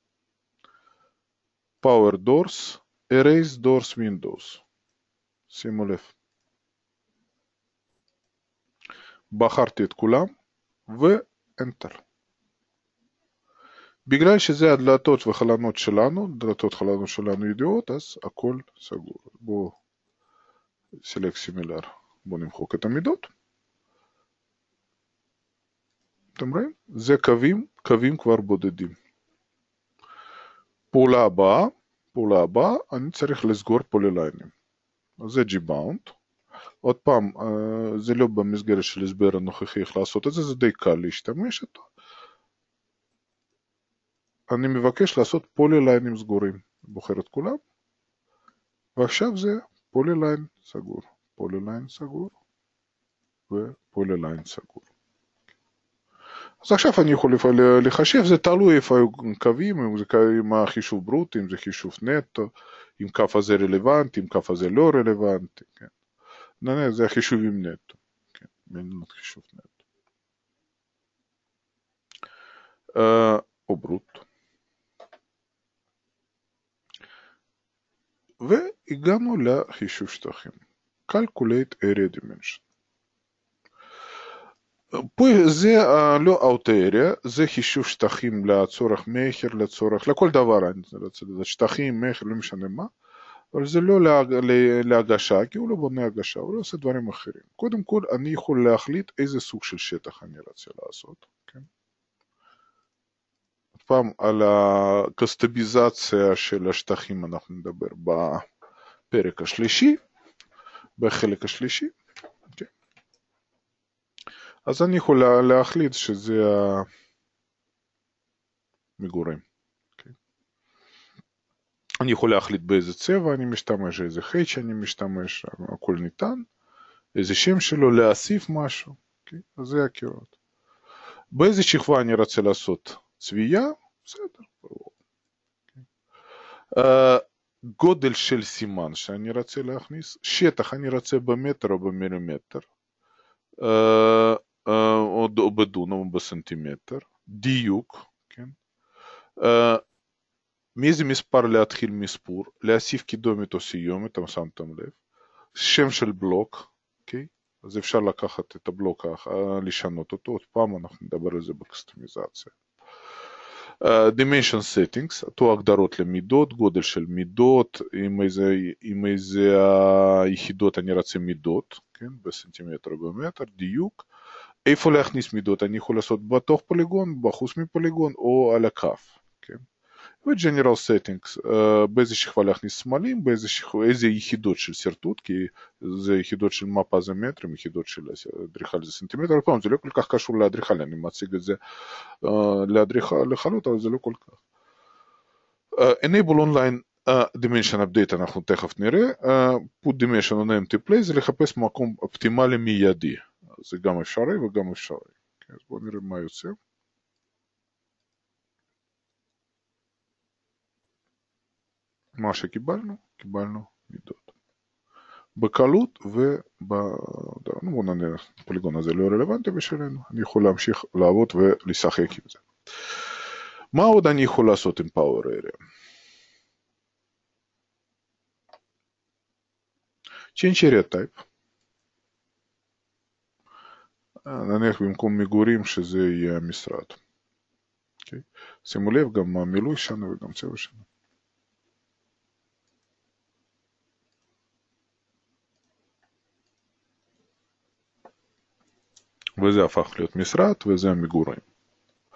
Power doors, erase doors windows. שימו לב. בחרתי את כולם, ו-Enter. בגלל שזה הדלתות וחלונות שלנו, דלתות וחלונות שלנו ידועות, אז הכל סגור. בואו, Select Similar, בואו נמחוק את המידות. אתם רואים? זה קווים, קווים כבר בודדים. פעולה הבאה, פעולה הבאה, אני צריך לסגור פוליליינים. אז זה gbound. עוד פעם, זה לא במסגרת של הסבר הנוכחי איך לעשות את זה, זה די קל להשתמש איתו. אני מבקש לעשות פוליליינים סגורים. בוחר את כולם. ועכשיו זה פוליליין סגור. פוליליין סגור. ופוליליין סגור. אז עכשיו אני יכול לחשב, זה תלוי איפה היו קווים, אם זה עם החישוב ברוט, אם זה חישוב נטו, אם קו הזה רלוונטי, אם קו הזה לא רלוונטי. כן. זה החישובים נטו. כן. מנינות חישוב נטו. Uh, או ברוט. והגענו לחישוב שטחים. Calculate Area Dimension. פה זה לא Out Area, זה חישוב שטחים לצורך מחר, לצורך, לכל דבר, אני רוצה לדעת, שטחים, מחר, לא משנה מה, אבל זה לא להגשה, כי הוא לא בונה הגשה, הוא לא עושה דברים אחרים. קודם כל, אני יכול להחליט איזה סוג של שטח אני רוצה לעשות. כן? עוד פעם, על הקסטומיזציה של השטחים אנחנו נדבר בפרק השלישי, בחלק השלישי. Okay. אז אני יכול להחליט שזה המגורים. Okay. אני יכול להחליט באיזה צבע אני משתמש, איזה חייט שאני משתמש, הכל ניתן, איזה שם שלו, להוסיף משהו. Okay. אז זה הקירות. באיזה שכבה אני רוצה לעשות צביעה, בסדר. Okay. Uh, גודל של סימן שאני רוצה להכניס, שטח אני רוצה במטר או במילימטר, uh, uh, או, או בדונם או בסנטימטר, דיוק, כן? Uh, מאיזה מספר להתחיל מספור, להוסיף קידומת או סיומת, אתם שמתם לב, שם של בלוק, okay? אז אפשר לקחת את הבלוק, לשנות אותו, עוד פעם אנחנו נדבר על זה בקסטומיזציה. Uh, dimension settings, אותו הגדרות למידות, גודל של מידות, עם איזה, עם איזה uh, יחידות אני רוצה מידות, כן? בסנטימטר במטר, דיוק. איפה להכניס מידות? אני יכול לעשות בתוך פוליגון, בחוץ מפוליגון, או על הכף, כן? ו-general settings, uh, באיזה שכבה להכניס סמלים, באיזה שכבה, איזה יחידות של שרטוט, כי זה יחידות של מפה זה מטרים, יחידות של אדריכל זה סנטימטר, פעם זה לא כל כך קשור לאדריכל, אני מציג את זה uh, לאדריכלות, אבל זה לא כל כך. Uh, enable online uh, dimension update, אנחנו תכף נראה, uh, put dimension on empty place, זה לחפש מקום אופטימלי מיידי, זה גם אפשרי וגם אפשרי. Okay, אז בואו נראה מה יוצא. מה שקיבלנו, קיבלנו מידות. בקלות ובוא נניח, הפוליגון הזה לא רלוונטי בשבילנו, אני יכול להמשיך לעבוד ולשחק עם זה. מה עוד אני יכול לעשות עם Power Area? Change Area Type. נניח במקום מגורים שזה יהיה משרד. Okay. שימו לב, גם המילוי שונה וגם צבע שונה. וזה הפך להיות משרד, וזה המגורים. Uh,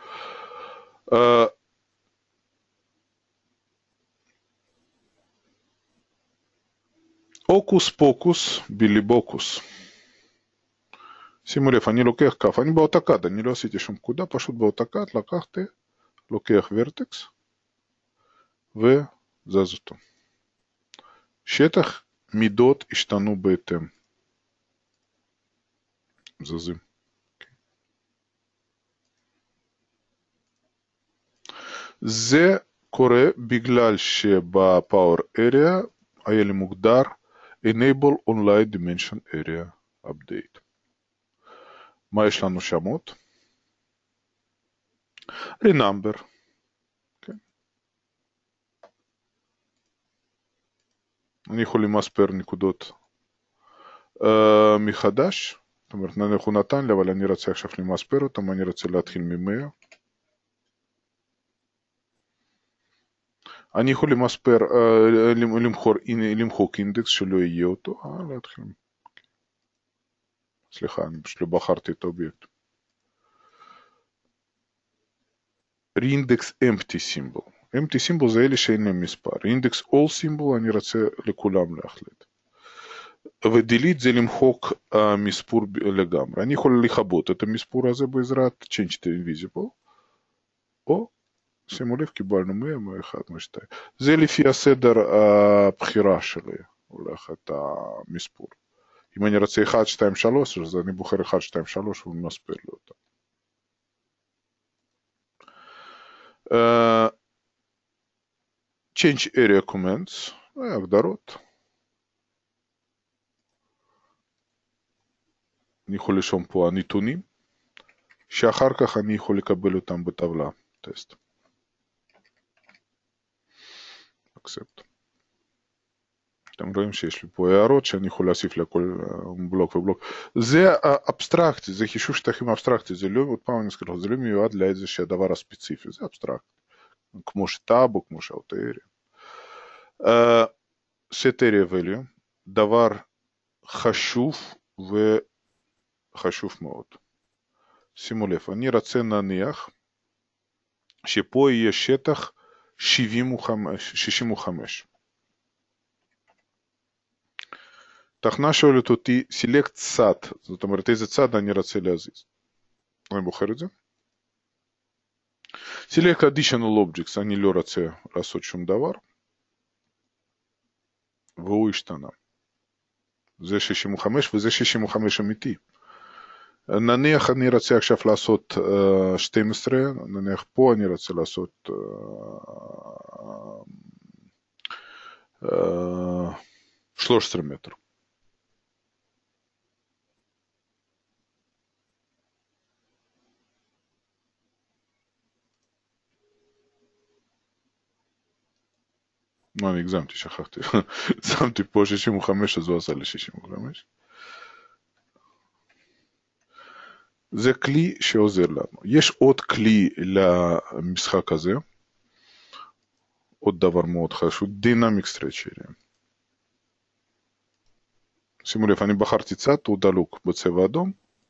הוקוס פוקוס ביליבוקוס. שימו לב, אני לוקח כף, אני באוטוקאד, אני לא עשיתי שום פקודה, פשוט באוטוקאד לקחתי, לוקח ורטקס וזז אותו. שטח מידות השתנו בהתאם. זזים. זה קורה בגלל שבפאור area היה לי מוגדר enable online dimension area update. מה יש לנו שמות? renumber. Okay. אני יכול למספר נקודות uh, מחדש. זאת אומרת, נניח הוא נתן לי, אבל אני רוצה עכשיו למספר אותם, אני רוצה להתחיל מ-מאה. אני יכול למספר, למחוק אינדקס שלא יהיה אותו, אה, להתחיל. סליחה, אני פשוט לא בחרתי את האובייקט. אינדקס empty symbol. empty symbol זה אלה שאין להם מספר. אינדקס all symbol אני רוצה לכולם להחליט. ו-delete זה למחוק uh, מספור לגמרי. אני יכול לכבות את המספור הזה בעזרת change to invisible, או שימו לב, קיבלנו מאה, מאה אחד, מאה שתיים. זה לפי הסדר הבחירה שלי, הולך את המספור. אם אני רוצה אחת, שתיים, שלוש, אז אני בוחר אחת, שתיים, שלוש, והוא מספר לי אותה. Uh, change area comments, הגדרות. אני יכול לשום פה הנתונים, שאחר כך אני יכול לקבל אותם בטבלה, טסט. accept. אתם רואים שיש לי פה הערות שאני יכול להוסיף לכל בלוק ובלוק. זה אבסטרקטי, זה חישוב שטחים אבסטרקטי, זה לא, עוד פעם אני אזכיר, זה לא מיועד לאיזשהו דבר הספציפי, זה אבסטרקטי. כמו שטאבו, כמו שאוטריה. set area value, דבר חשוב וחשוב מאוד. שימו לב, אני רוצה נניח שפה יהיה שטח שישים וחמש. תכנה שואלת אותי, סילקט צד, זאת אומרת איזה צד אני רוצה להזיז. אני בוחר את זה. סילקט additional objects, אני לא רוצה לעשות שום דבר. והוא השתנה. זה שישים וחמש וזה שישים וחמש אמיתי. נניח אני רוצה עכשיו לעשות uh, שתים עשרה, נניח פה אני רוצה לעשות uh, uh, שלוש עשרה מטר. לא, אני הגזמתי, שכחתי. שמתי פה שישים וחמש, אז הוא עשה לי שישים וחמש. זה כלי שעוזר לנו. יש עוד כלי למשחק הזה. עוד דבר מאוד חשוב, Dynamic Stretch Area. שימו לב, אני בחרתי צד, הוא דלוק בצבע אדום.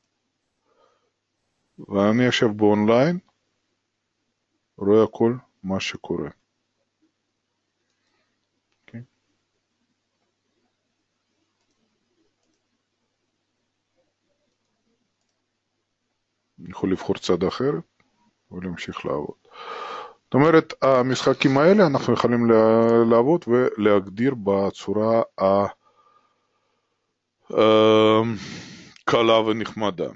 ואני עכשיו באונליין, רואה הכל מה שקורה. אני יכול לבחור צד אחר ולהמשיך לעבוד. זאת אומרת, המשחקים האלה אנחנו יכולים לעבוד ולהגדיר בצורה הקלה ונחמדה.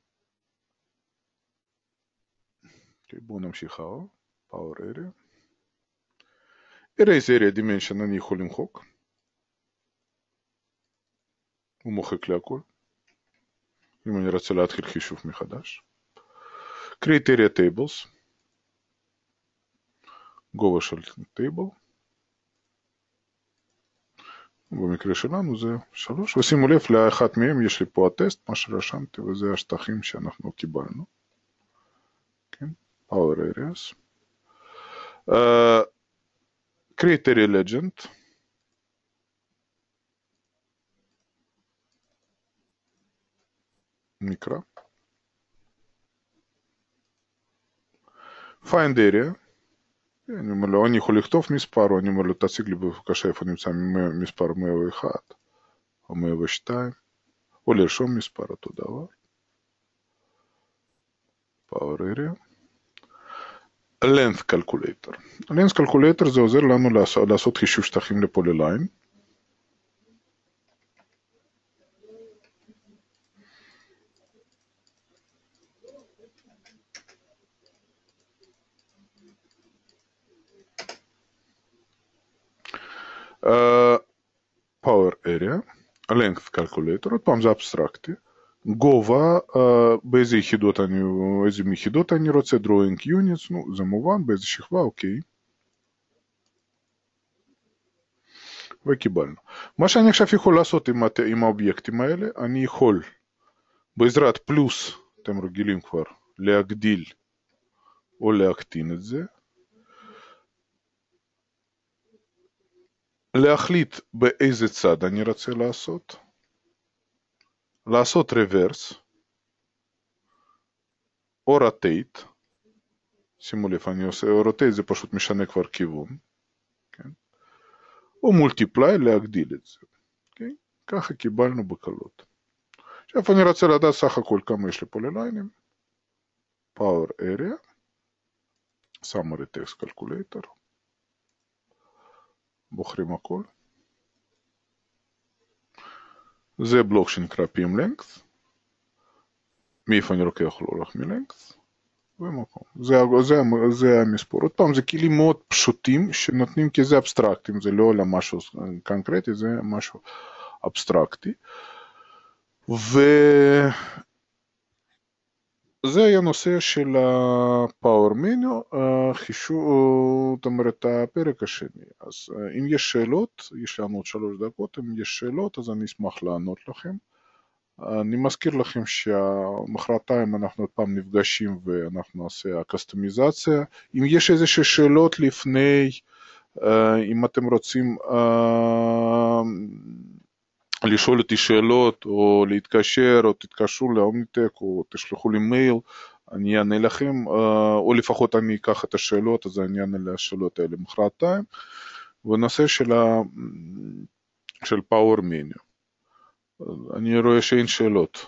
בואו נמשיך הלאה. Power Area. Erase Area Dimension אני יכול למחוק. הוא מוחק לי הכל. אם אני רוצה להתחיל חישוב מחדש. Create Area Tables. גובה של טייבל. במקרה שלנו זה שלוש. ושימו לב, לאחת מהם יש לי פה הטסט, מה שרשמתי, וזה השטחים שאנחנו קיבלנו. כן, Power Areas. Uh, create Area Legend. נקרא. Find Area. אני אומר לו, אני יכול לכתוב מספר, או אני אומר לו, תציג לי בבקשה איפה נמצא מספר מאה ואחת. או מאה ושתיים, או לרשום מספר אותו דבר. power area. length calculator. length calculator זה עוזר לנו לעשות, לעשות חישוב שטחים לפוליליין. Uh, power area, length calculator, עוד פעם זה אבסטרקטי. גובה, uh, באיזה יחידות אני, איזה יחידות אני רוצה, drawing units, נו, זה מובן, באיזה שכבה, אוקיי. וקיבלנו. מה שאני עכשיו יכול לעשות עם, עם האובייקטים האלה, אני יכול בעזרת פלוס, אתם רגילים כבר, להגדיל או להקטין את זה. להחליט באיזה צד אני רוצה לעשות. לעשות רוורס. או rotate. שימו לב, אני עושה rotate, זה פשוט משנה כבר כיוון. כן? או multiply, להגדיל את זה. כן? ככה קיבלנו בקלות. עכשיו אני רוצה לדעת סך הכל כמה יש לי פוליליינים. power area. summary text calculator. בוחרים הכל. זה בלוק שנקרא פים length. מאיפה אני לוקח לאורך מ-length. ומקום. זה, זה, זה המספור. עוד פעם, זה כלים מאוד פשוטים שנותנים כי זה אבסטרקטים. זה לא למשהו קונקרטי, זה משהו אבסטרקטי. וזה היה נושא של ה-Power Menu, חישוב, זאת אומרת, הפרק השני. אז אם יש שאלות, יש לנו עוד שלוש דקות, אם יש שאלות, אז אני אשמח לענות לכם. אני מזכיר לכם שמחרתיים אנחנו עוד פעם נפגשים ואנחנו נעשה הקסטומיזציה. אם יש איזושהי שאלות לפני, אם אתם רוצים לשאול אותי שאלות או להתקשר או תתקשרו לאומניטק או תשלחו לי מייל, אני אענה לכם, או לפחות אני אקח את השאלות, אז אני אענה לשאלות האלה מחרתיים. ונושא של, ה... של Power Menu. אני רואה שאין שאלות.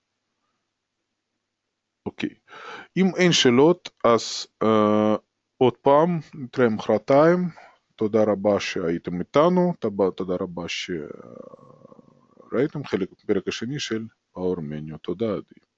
אוקיי. אם אין שאלות, אז uh, עוד פעם, נתראה מחרתיים. תודה רבה שהייתם איתנו. תודה רבה שראיתם חלק בפרק השני של Power Menu. תודה עדי.